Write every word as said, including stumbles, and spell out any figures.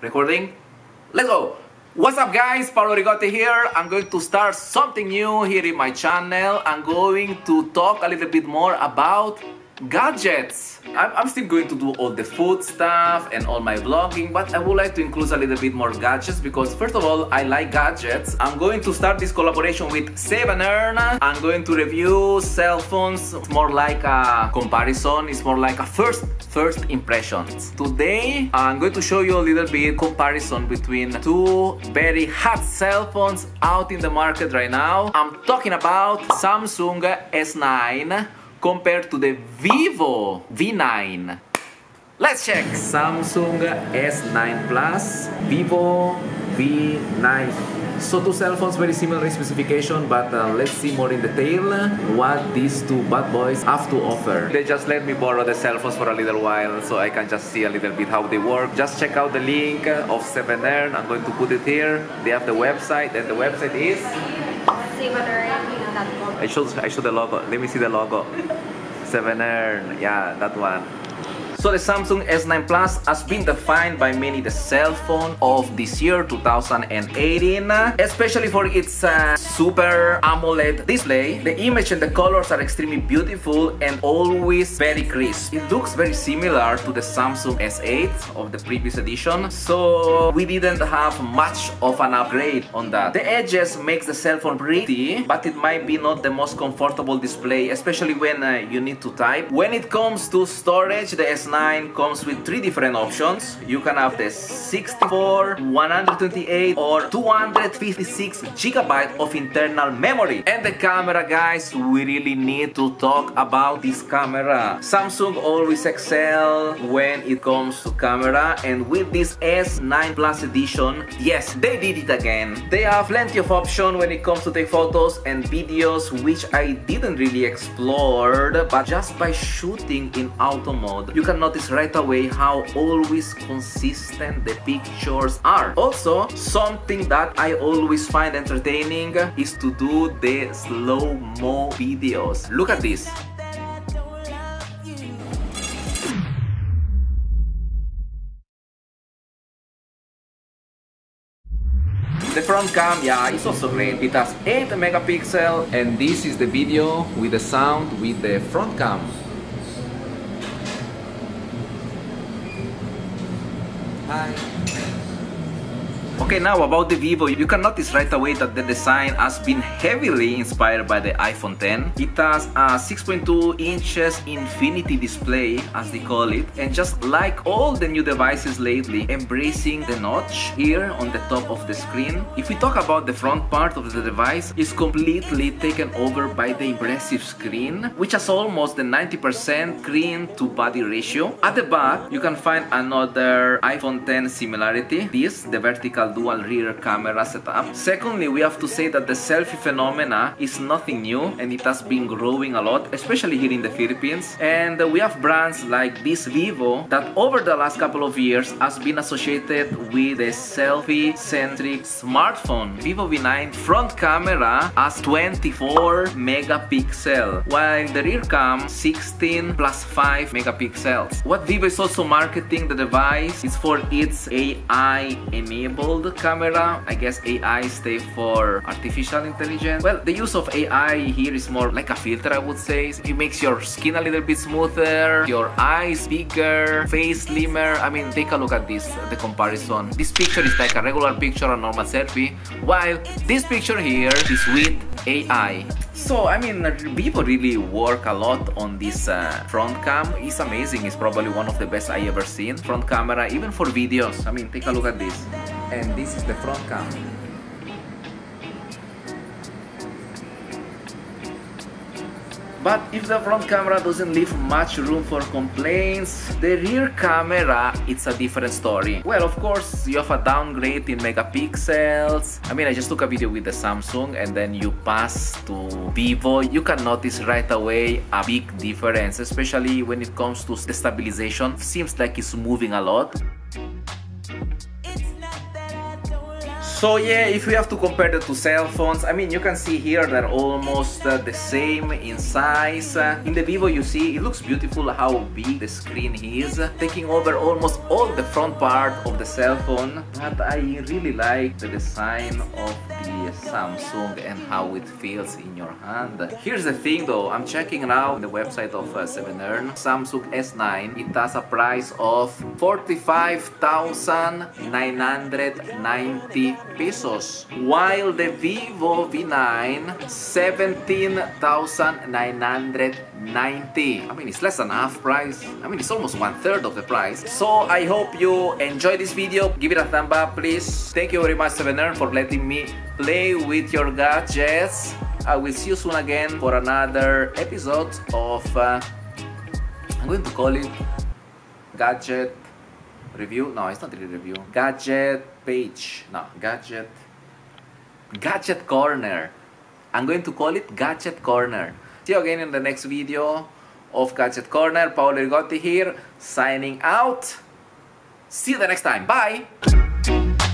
Recording? Let's go! What's up guys, Paolo Rigotti here. I'm going to start something new here in my channel. I'm going to talk a little bit more about gadgets. I'm still going to do all the food stuff and all my vlogging, but I would like to include a little bit more gadgets because first of all, I like gadgets. I'm going to start this collaboration with Sevenen. I'm going to review cell phones. It's more like a comparison. It's more like a first first impressions. Today, I'm going to show you a little bit comparison between two very hot cell phones out in the market right now. I'm talking about Samsung S nine compared to the Vivo V nine. Let's check. Samsung S nine Plus, Vivo V nine. So two cell phones very similar in specification, but uh, let's see more in detail what these two bad boys have to offer. They just let me borrow the cell phones for a little while so I can just see a little bit how they work. Just check out the link of Sevenen. I'm going to put it here. They have the website, and the website is I show, I show the logo. Let me see the logo. Sevenen, yeah, that one. So the Samsung S nine Plus has been defined by many the cell phone of this year, two thousand eighteen, especially for its uh, super AMOLED display. The image and the colors are extremely beautiful and always very crisp. It looks very similar to the Samsung S eight of the previous edition, so we didn't have much of an upgrade on that. The edges makes the cell phone pretty, but it might be not the most comfortable display, especially when uh, you need to type. When it comes to storage, the S nine comes with three different options. You can have the sixty-four, one hundred twenty-eight or two hundred fifty-six gigabyte of internal memory. And the camera, guys, we really need to talk about this camera. Samsung always excel when it comes to camera, and with this S nine Plus edition, yes, they did it again. They have plenty of options when it comes to take photos and videos, which I didn't really explore, but just by shooting in auto mode, you can notice right away how always consistent the pictures are. Also, something that I always find entertaining is to do the slow-mo videos. Look at this. The front cam, yeah, it's also great. It has eight megapixels, and this is the video with the sound with the front cam. Hi. Okay, now about the Vivo, you can notice right away that the design has been heavily inspired by the iPhone ten. It has a six point two inches infinity display, as they call it, and just like all the new devices lately, embracing the notch here on the top of the screen. If we talk about the front part of the device, it's completely taken over by the impressive screen, which has almost the ninety percent screen to body ratio. At the back, you can find another iPhone ten similarity. This, the vertical dual rear camera setup. Secondly, we have to say that the selfie phenomena is nothing new, and it has been growing a lot, especially here in the Philippines. And we have brands like this Vivo that over the last couple of years has been associated with a selfie-centric smartphone. Vivo V nine front camera has twenty-four megapixels, while the rear cam sixteen plus five megapixels. What Vivo is also marketing the device is for its A I-enabled camera. I guess A I stands for artificial intelligence. Well, the use of A I here is more like a filter, I would say. It makes your skin a little bit smoother, your eyes bigger, face slimmer. I mean, take a look at this, the comparison. This picture is like a regular picture, a normal selfie, while this picture here is with A I. So, I mean, Vivo really work a lot on this uh, front cam. It's amazing. It's probably one of the best I ever seen. Front camera, even for videos. I mean, take a look at this. And this is the front cam. But if the front camera doesn't leave much room for complaints, the rear camera, it's a different story. Well, of course, you have a downgrade in megapixels. I mean, I just took a video with the Samsung, and then you pass to Vivo. You can notice right away a big difference, especially when it comes to the stabilization. Seems like it's moving a lot. So yeah, if we have to compare the two cell phones, I mean, you can see here they're almost uh, the same in size. Uh, in the Vivo, you see it looks beautiful how big the screen is, uh, taking over almost all the front part of the cell phone. But I really like the design of the Samsung and how it feels in your hand. Here's the thing though, I'm checking now the website of uh, seven earn. Samsung S nine, it has a price of forty-five thousand nine hundred ninety pesos, while the Vivo V nine, seventeen thousand nine hundred ninety. I mean, it's less than half price. I mean, it's almost one third of the price. So I hope you enjoyed this video. Give it a thumb up, please. Thank you very much, seven earn, for letting me play with your gadgets. I will see you soon again for another episode of uh, I'm going to call it gadget review. No, it's not really review. Gadget page. No, gadget gadget corner. I'm going to call it Gadget Corner. See you again in the next video of Gadget Corner. Paolo Rigotti here, signing out. See you the next time. Bye.